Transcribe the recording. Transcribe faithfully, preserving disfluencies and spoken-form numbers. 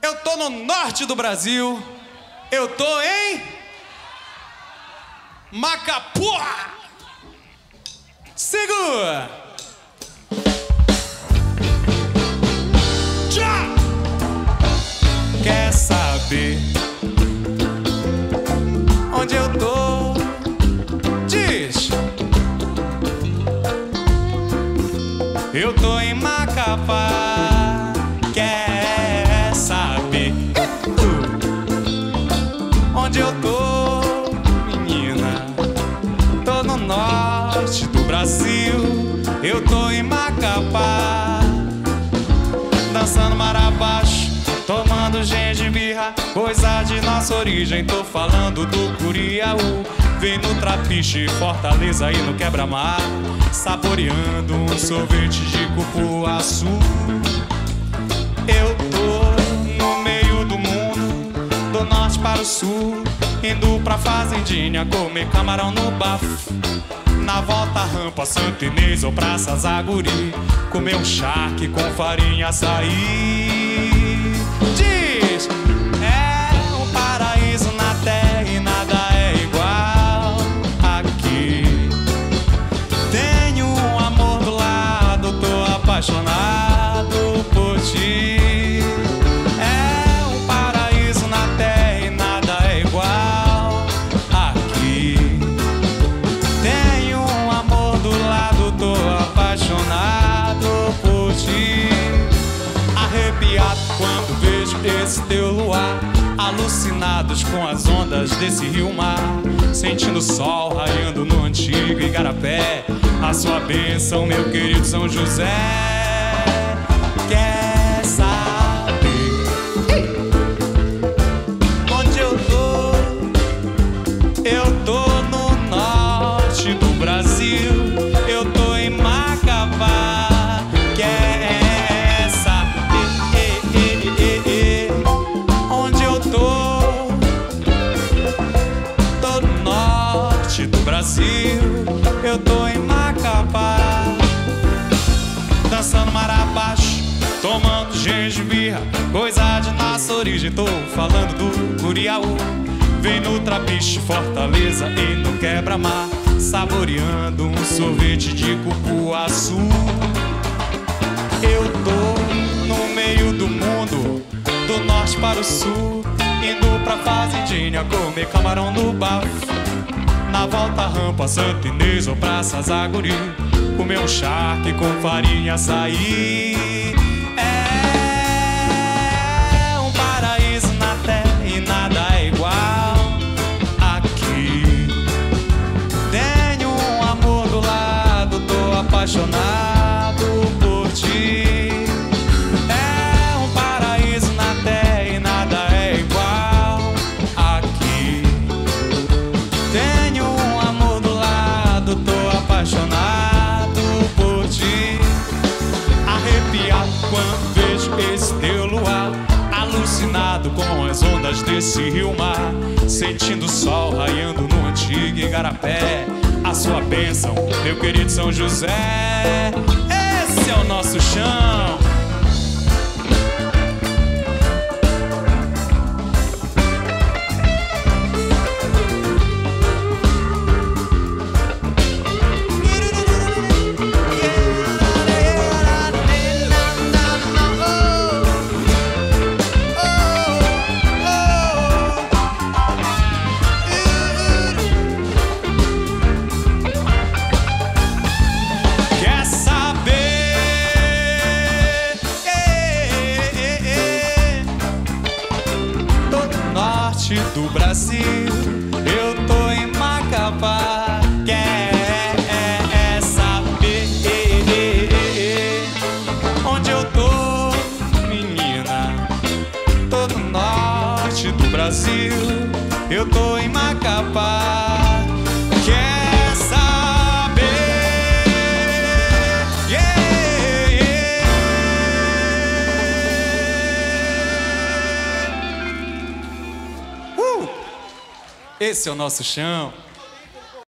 Eu tô no norte do Brasil. Eu tô em Macapá. Segura. Já. Quer saber onde eu tô? Diz. Eu tô em Macapá. Quer saber onde eu tô, menina? Tô no norte do Brasil. Eu tô em Macapá, dançando mar abaixo, tomando gengibirra, coisa de nossa origem. Tô falando do Curiaú. Vem no Trapiche, Fortaleza e no Quebra-Mar, saboreando um sorvete de cupuaçu. Eu tô no meio do mundo, do norte para o sul, indo pra fazendinha comer camarão no bafo. Na volta rampa Santa Inês ou Praça Zaguri, comer um charque com farinha açaí. Diz, é um paraíso na terra e nada é igual aqui. Tenho um amor do lado, tô apaixonado por ti. É um paraíso na terra e nada é igual aqui. Tenho um amor do lado, tô apaixonado por ti. Arrepiado quando vejo esse teu luar, alucinados com as ondas desse rio-mar, sentindo o sol raiando no antigo Igarapé. A sua bênção, meu querido São José. Quer saber onde eu tô? Eu tô no norte do Brasil. Eu tô em Macapá. Quer saber onde eu tô? Tô no norte do Brasil. Eu tô em Macapá, dançando mar abaixo, tomando gengibirra, coisa de nossa origem. Tô falando do Curiaú. Vem no Trapiche, Fortaleza e no Quebra-Mar, saboreando um sorvete de cupuaçu. Eu tô no meio do mundo, do norte para o sul, indo pra fazendinha comer camarão no bafo. Na volta rampa Santa Inês ou Praça Zaguri, comer um charque com farinha açaí. É um paraíso na terra e nada é igual aqui. Tenho um amor do lado, tô apaixonado por ti. É um paraíso na terra e nada é igual aqui. Tenho um amor do lado, tô apaixonado por ti. Arrepiado quando vejo esse teu luar, alucinado com as ondas desse rio-mar, sentindo o sol raiando no antigo Igarapé. A sua bênção, meu querido São José. Esse é o nosso chão. Do Brasil, eu tô em Macapá. Quer saber onde eu tô, menina? Tô no norte do Brasil. Eu tô em Macapá. Quer saber? Yeah, yeah. Uh! Esse é o nosso chão.